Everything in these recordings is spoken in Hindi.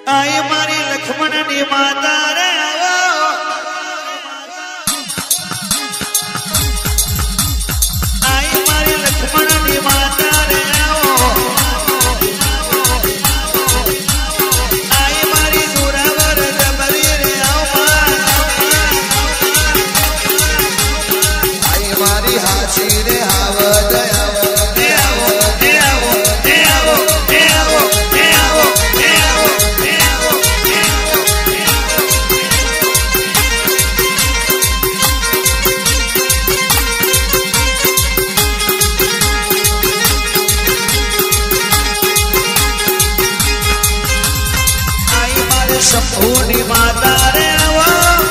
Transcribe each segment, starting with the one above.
आई मारी लक्ष्मण नी माता रे आवो आई मारी लक्ष्मण नी माता रे आवो आई मारी जोरावर जबरी रे आवो आई मारी हाची रे हावद आवो शंभुनी माता रे आवो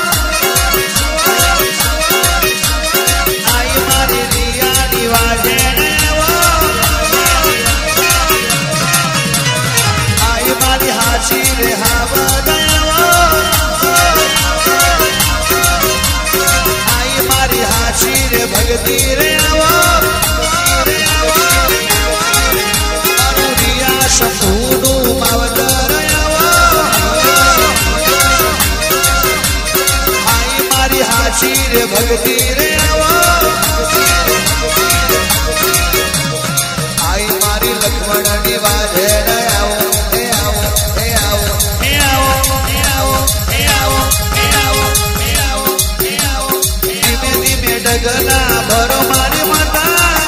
आई मारी रिया निवाजे रे आवो आई मारी हाची रे हावद आवो आई मारी हाची रे भगती रे आवो रिया शंभुनु मावतर हाची रे भगती रे आवो आई मारी लक्ष्मण नी वाजे रे आवो हे आवो हे आवो हे आवो हे आवो हे आवो हे आवो हे आवो हे आवो धीमे धीमे डगला भरो मारी माता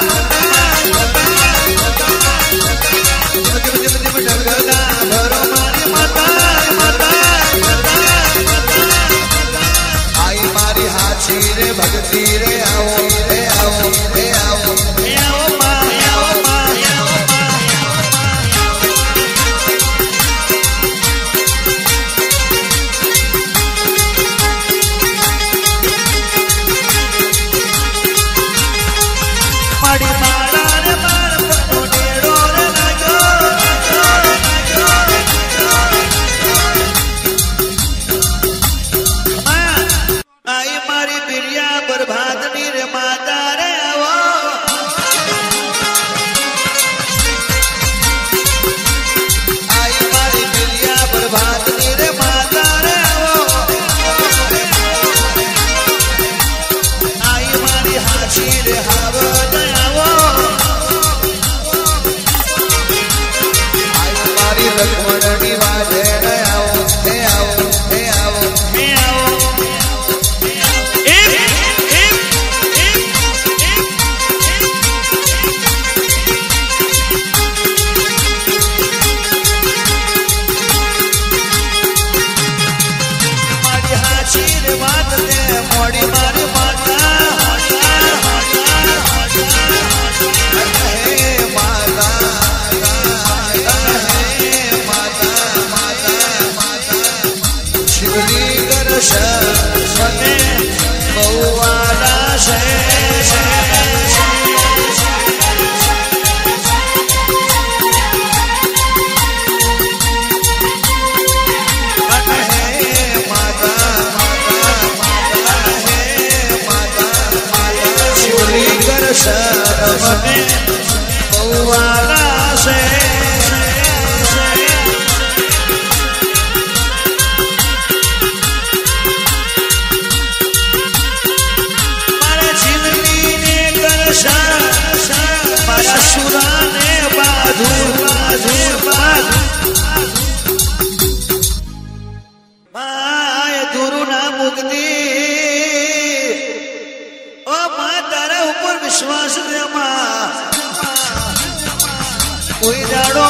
धीमे डगला भरो मारी माता हाची रे भगती रे आओ हे आओ हे आओ हे आओ मां हे आओ मां हे आओ माड़ी माला रे मार को डेड़ो रे लागो आई मारी बिरिया बर्बादनी रे माता रे आवो आई मारी बिरिया बर्बादनी रे माता रे आवो आई मारी हाची रे हावद आवो आई मारी लक्ष्मण नी वाजे रे आवो हे आवो हे आवो हे आवो मोड़ी मारी माता हे माता शिवली करश मने बहुवाला से मने बहुवाला से मारे झिलनी ने करशा मारा सुरा ने बाधू बाधू बाधू माय गुरु ना मुक्ति ओ मां तारा ऊपर विश्वास दे मां कोई जाड़ो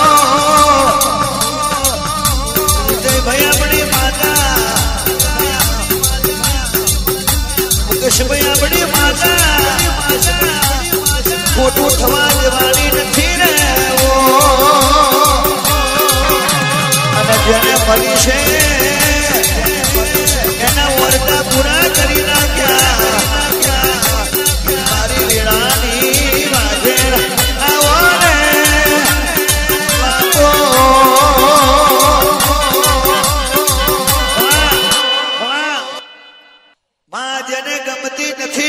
जय भैया बड़ी माता मुकेश भैया बड़ी माता फोटो थवा देवानी नथी रे ओ અને જેને મળી છે એના વર્તા પૂરા કરી નાખ્યા મારી લીણાની વાજેડ આવો ને બાપો માં જેને ગમતી નથી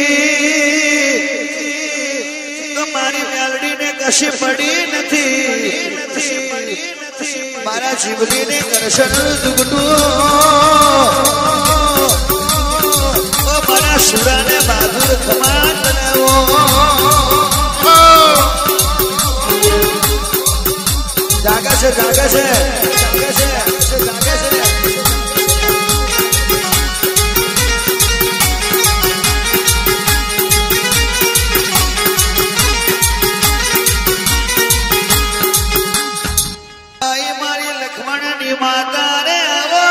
તો મારી મેલડીને કશી પડી નથી મારા જીવલીને દર્શન દુગટું મારા સુરાને બહાદુર ખમાત લેવો જાગે છે જાગે છે જાગે છે જાગે છે माता रे आवो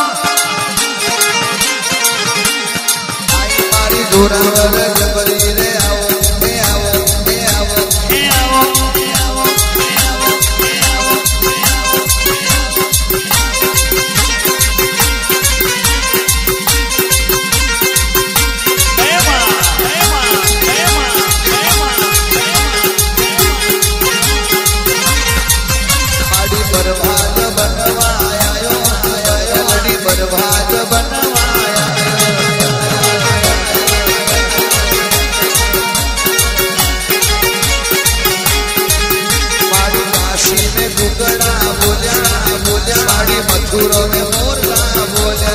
आई मारी जोरावर जबरी रे आओ हे आओ हे आओ हे आओ हे आओ हे आओ हे आओ हे मां हे मां हे मां हे मां आड़ी बर्बाद बनवा बर्बाद बनवाया मारी काशी में गुगड़ा बोलिया बोलिया मारी मथुरा में मोरला बोलिया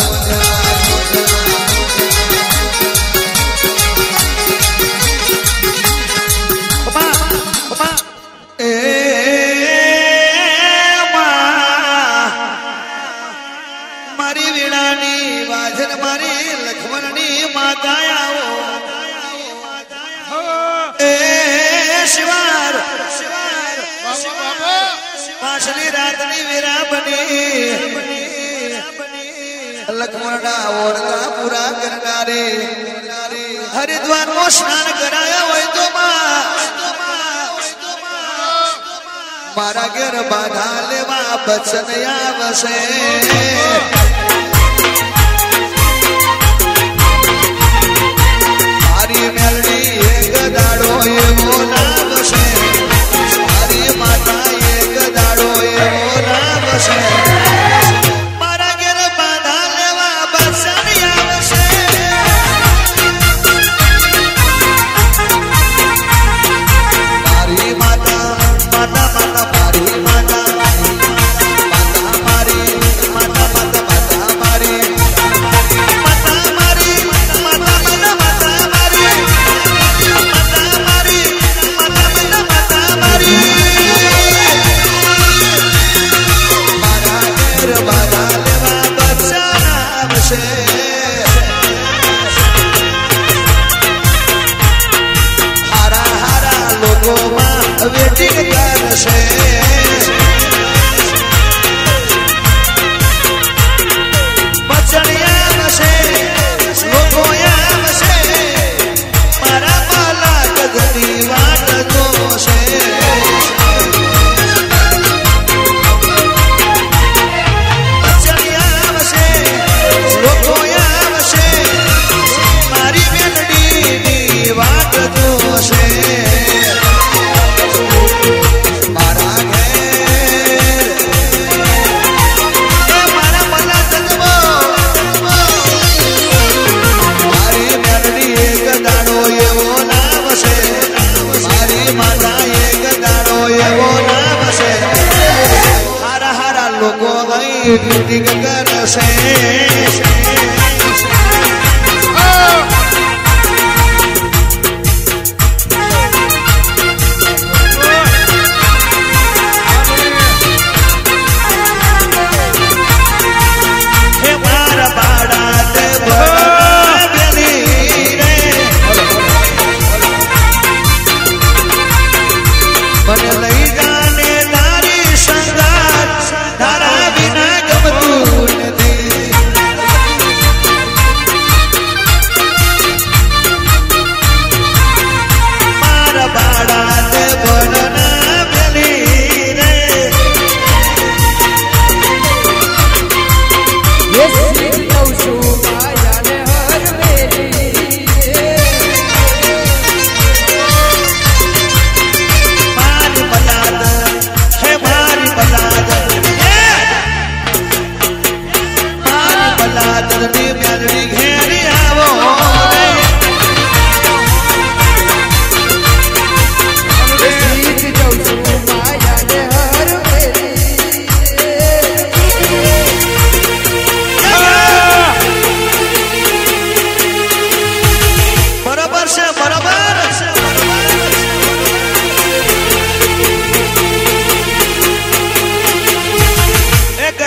लक्ष्मणा ओरला पूरा करनारे हरिद्वार में स्नान कराया होय तो मारा घेर बाधा लेवा बचन आवसे मारी मेलडी एक दाड़ो एवो लावसे मारी माता एक दाड़ो एवो लावसे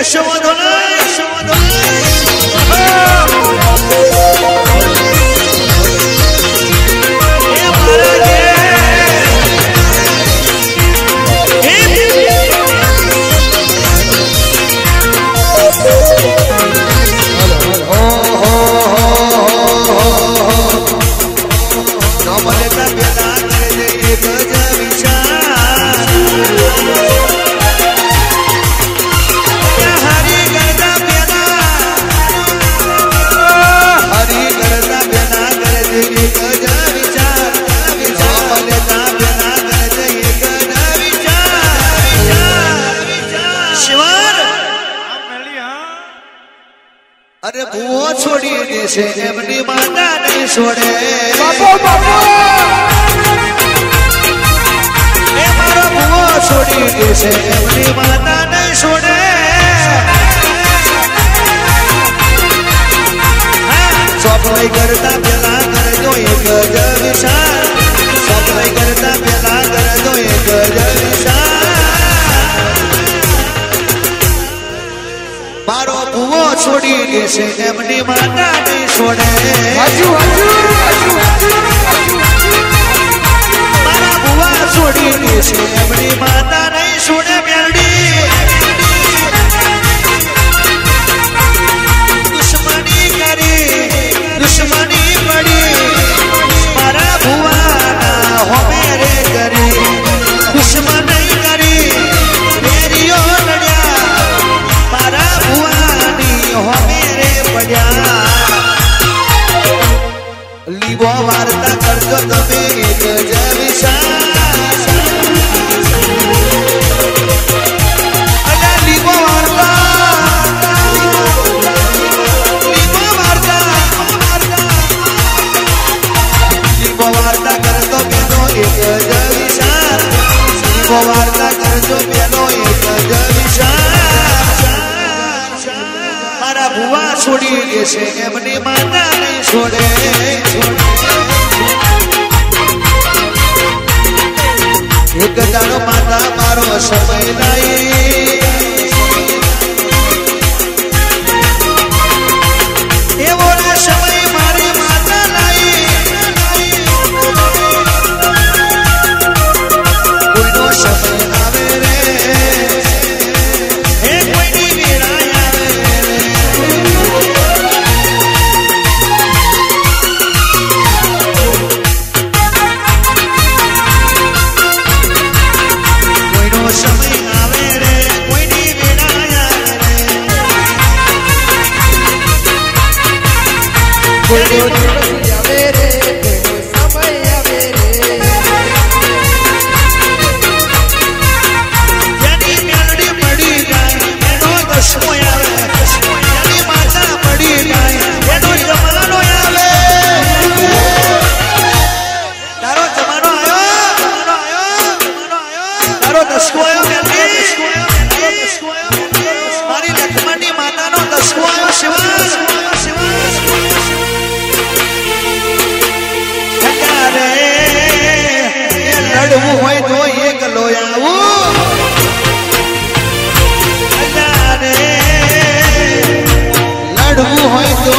કશો વાંધો अरे भूओ छोड़ी देशे एमनी माता नहीं छोड़े बाबो बाबो ए मारो भूओ छोड़ी देशे एमनी माता नहीं छोड़े सप्लाई करता पेला कर दो एक विशाल सप्लाई करता पेला कर दो एक विशाल मारो भूओ छोड़ी देशे एमनी माता नहीं छोड़े हजू हजू मारा भूआ छोड़ी देशे एमनी माता नहीं छोड़े मेरडी दुश्मनी करी दुश्मनी पड़ी मारा भूआ ना हो मेरे करी दुश्मन नहीं करी मेरी ओ लड़िया मारा हो मेरे पड़ा लीबो वार्ता कर दो तमे एक जविशा अरे लीबो वार्ता कर दो बेनो एक जविशा लीबो वार्ता कर दो बेनो एक जविशा भुआ छोड़ी देशे एमनी माता नहीं छोड़े एक दाड़ो माता मारो समय लाई एवो समय मारी माता लाई कोई नो समय आवे रे हे कोई नी वीरा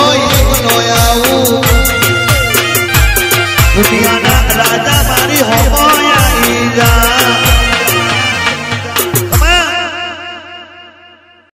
दुनिया ना राजा मारी हो